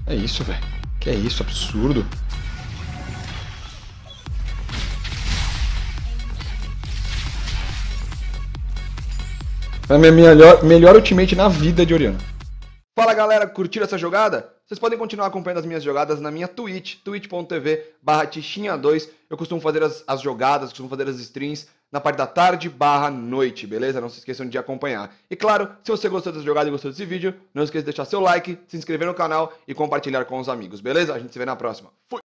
É isso, velho. Que é isso, absurdo. É a minha melhor ultimate na vida de Oriana. Fala galera, curtiram essa jogada? Vocês podem continuar acompanhando as minhas jogadas na minha Twitch, twitch.tv/tichinha2. Eu costumo fazer as jogadas, costumo fazer as streams na parte da tarde/noite, beleza? Não se esqueçam de acompanhar. E claro, se você gostou dessa jogada e gostou desse vídeo, não esqueça de deixar seu like, se inscrever no canal e compartilhar com os amigos, beleza? A gente se vê na próxima. Fui!